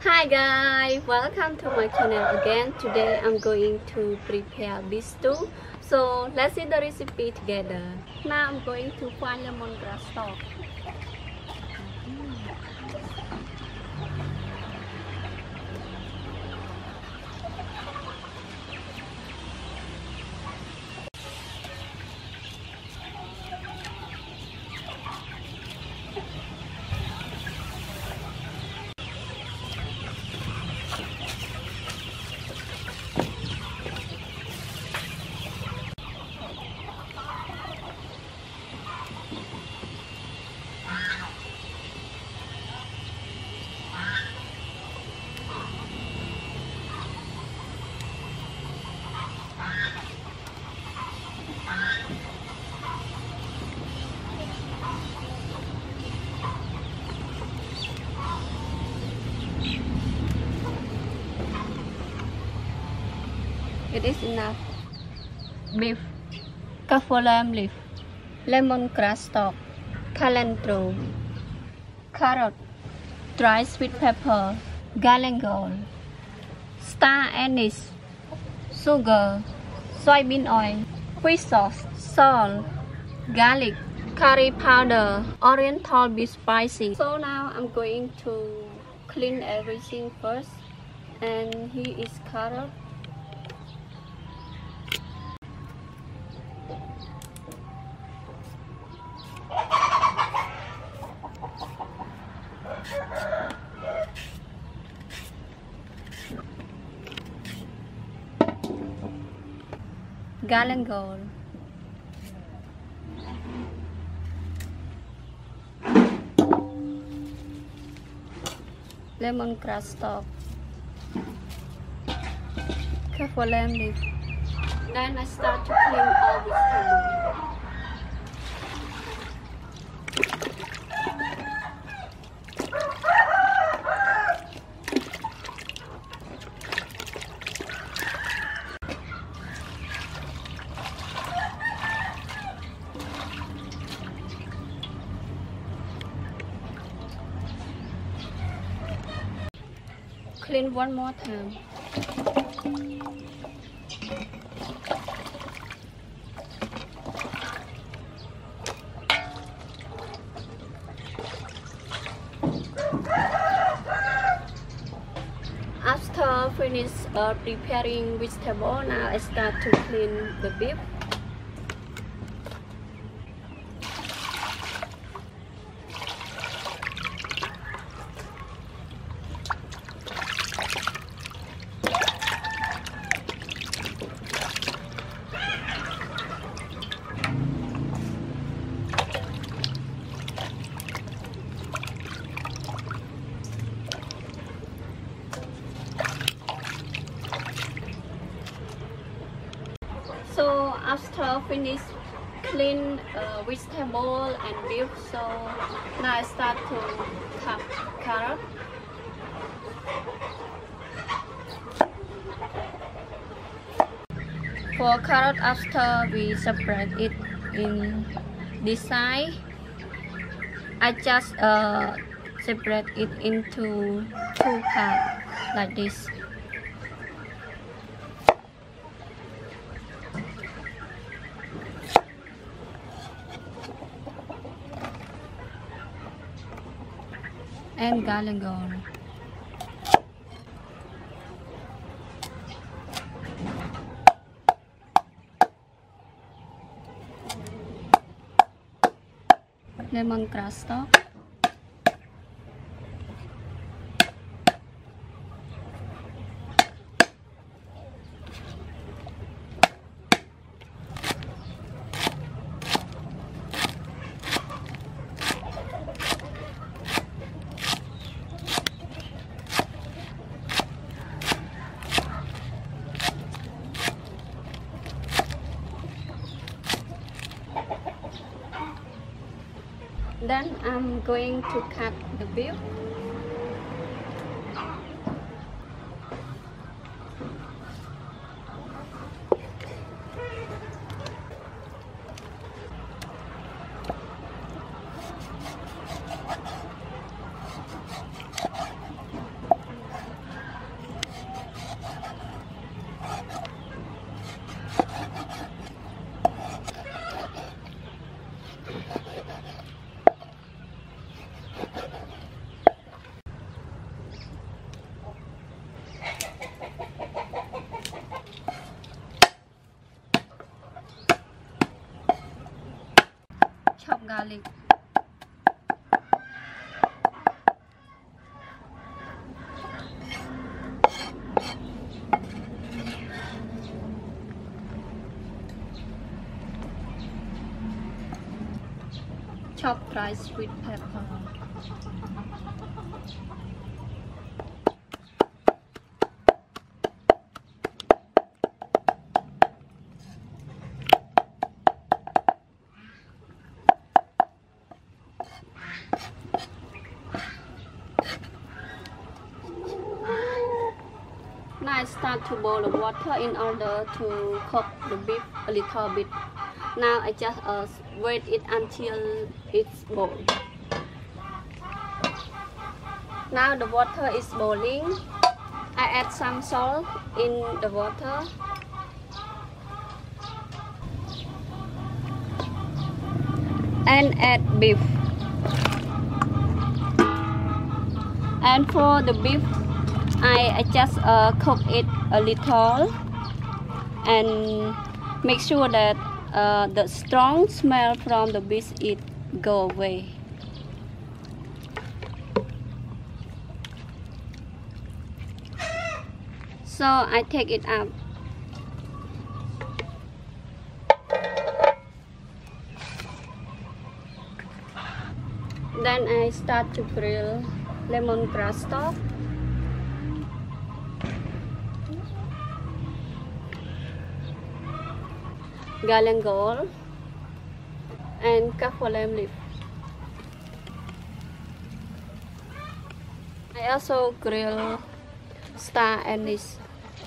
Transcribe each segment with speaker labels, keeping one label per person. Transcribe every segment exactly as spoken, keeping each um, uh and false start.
Speaker 1: Hi guys, welcome to my channel again. Today I'm going to prepare beef stew. So let's see the recipe together. Now I'm going to find lemongrass stalk. It is enough. Beef, kaffir lime leaf, lemongrass stalk, cilantro, carrot, dry sweet pepper, galangal, star anise, sugar, soybean oil, fish sauce, salt, garlic, curry powder, oriental beef spicy. So now I'm going to clean everything first, and here is carrot. Galangal, lemongrass stalk, kaffir lime leaf. Then I start to clean all vegetables. Clean one more time. After finish uh, preparing vegetable, now I start to clean the beef. So after finish clean uh, vegetable and beef, so now I start to cut carrot. For carrot, after we separate it in this side, I just uh, separate it into two parts like this. And galangal. Lemongrass stalk. Then I'm going to cut the beef. dry sweet pepper. Now I start to boil the water in order to cook the beef a little bit. Now I just uh, wait it until it's boiled. Now the water is boiling. I add some salt in the water. And add beef. And for the beef, I, I just uh, cook it a little and make sure that uh, the strong smell from the beef it go away. So I take it out. Then I start to grill lemongrass stalk. Galangal and kaffir lime leaf. I also grill star anise.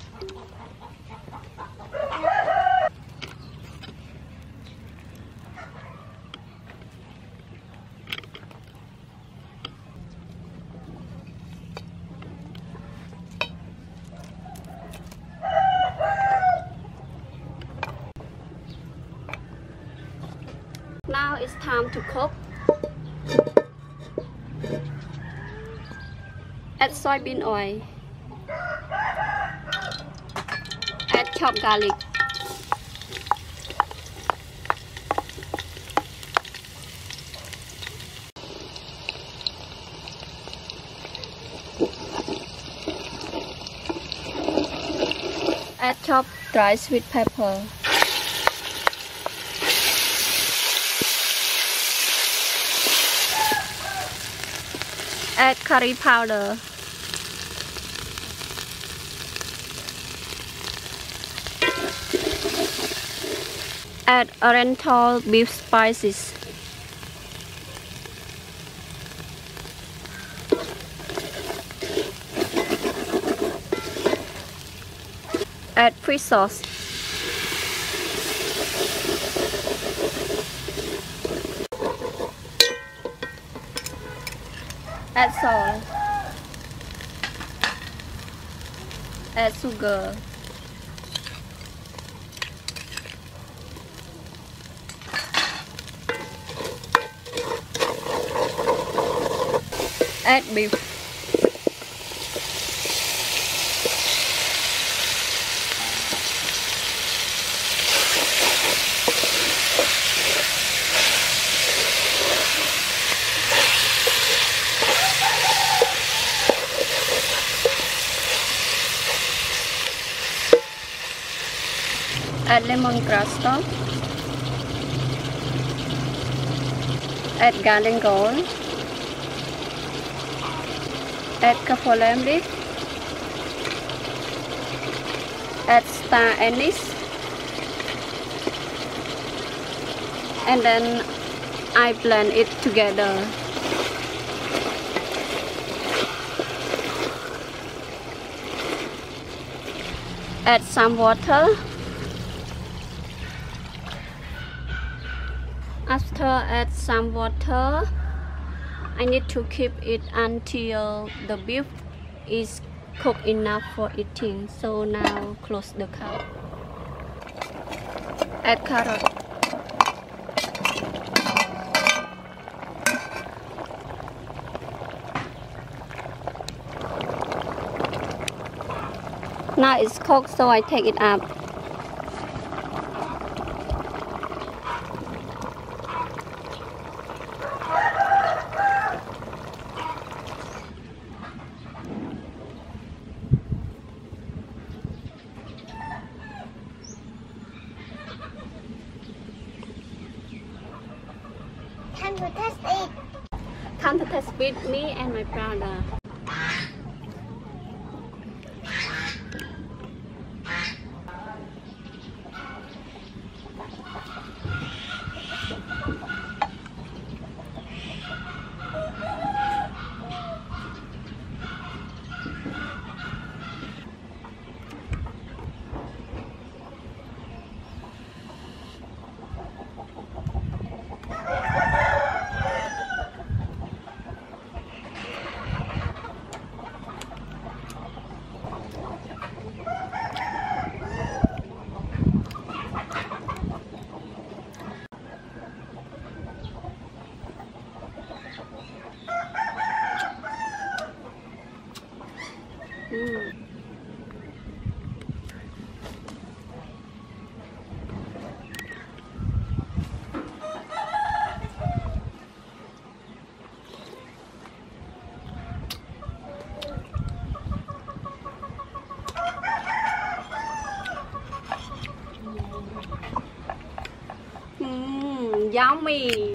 Speaker 1: Now it's time to cook. Add soybean oil. Add chopped garlic. Add chopped dry sweet pepper. Add curry powder. Add oriental beef spices. Add fish sauce. Add salt. Add sugar. Add beef. Add lemongrass stalk. Add galangal. Add kaffir lime leaf. Add star anise. And then I blend it together. Add some water. After add some water, I need to keep it until the beef is cooked enough for eating. So now close the cap. Add carrot. Now it's cooked, so I take it up.
Speaker 2: Can we test it?
Speaker 1: with me and my brother. Mm. Mm, yummy.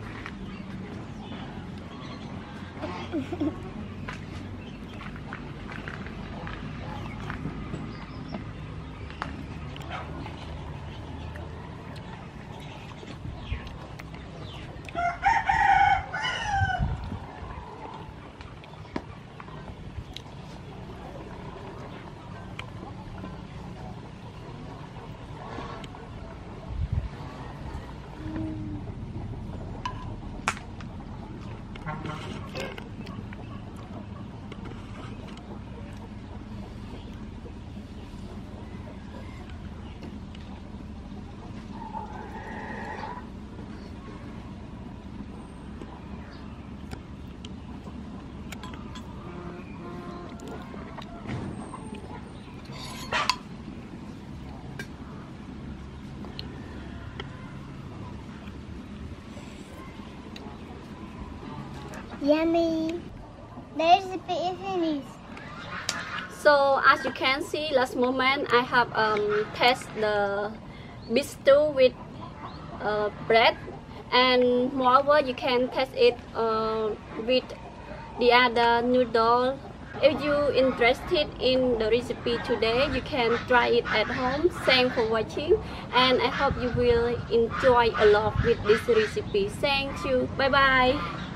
Speaker 2: Yummy. The recipe is finished.
Speaker 1: So as you can see, last moment I have um test the beef stew with uh, bread, and moreover you can test it uh, with the other noodle. If you interested in the recipe today, you can try it at home. Thanks for watching, and I hope you will enjoy a lot with this recipe. Thank you. Bye bye.